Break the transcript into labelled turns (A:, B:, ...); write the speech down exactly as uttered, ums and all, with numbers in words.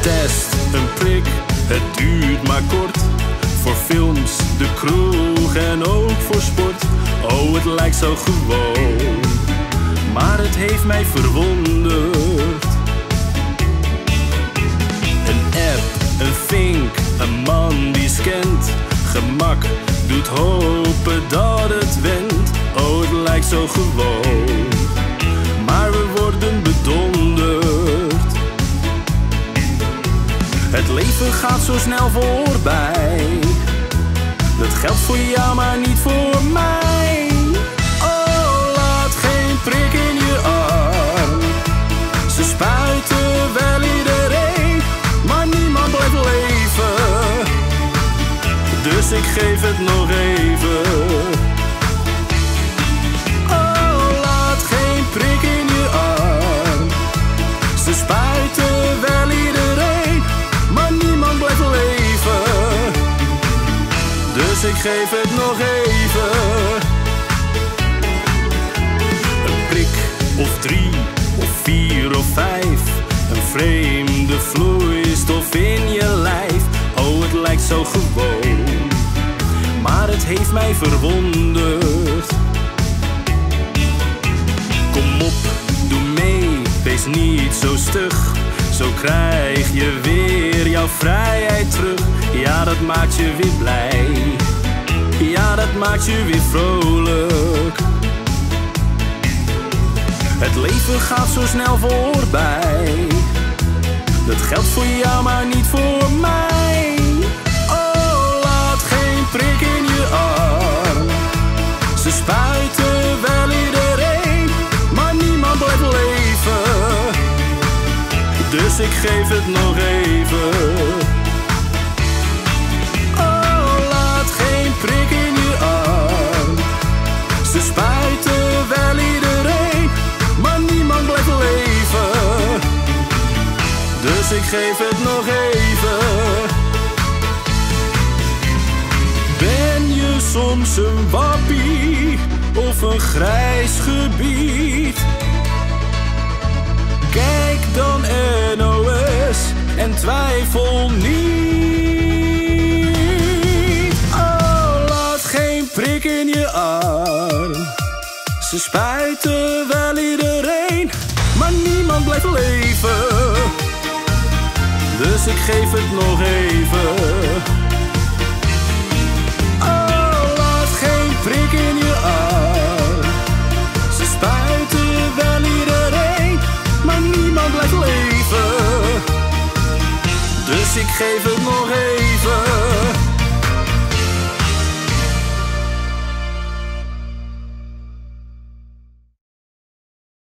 A: test, een prik, het duurt maar kort. Voor films, de kroeg en ook voor sport. Oh, het lijkt zo gewoon, maar het heeft mij verwonderd. Een app, een vink, een man die scant. Gemak, doet hopen dat het went. Oh, het lijkt zo gewoon, maar we worden bedonderd. Het leven gaat zo snel voorbij. Dat geldt voor jou, maar niet voor mij. Oh, laat geen prik in je arm. Ze spuiten wel iedereen, maar niemand blijft leven. Dus ik geef het nog even. Oh, laat geen prik in je arm. Ze spuiten wel iedereen, maar niemand blijft leven. Dus ik geef het nog even. Een prik of drie of vier of vijf. Een vreemde vloeistof in je lijf. Oh, het lijkt zo gewoon, maar het heeft mij verwonderd. Kom op, doe mee, wees niet zo stug. Zo krijg je weer jouw vrijheid terug. Ja, dat maakt je weer blij. Ja, dat maakt je weer vrolijk. Het leven gaat zo snel voorbij. Dat geldt voor jou, maar niet voor mij. Oh, laat geen prik in je arm. Ze spuiten wel iedereen, maar niemand blijft leven. Dus ik geef het nog even. Oh, laat geen prik in je arm. Ze spuiten wel iedereen, maar niemand blijft leven. Dus ik geef het nog even. Ben je soms een wappie of een grijs gebied? Kijk dan N O S en twijfel niet. Oh, laat geen prik in je arm. Ze spuiten wel iedereen, maar niemand blijft leven. Dus ik geef het nog even.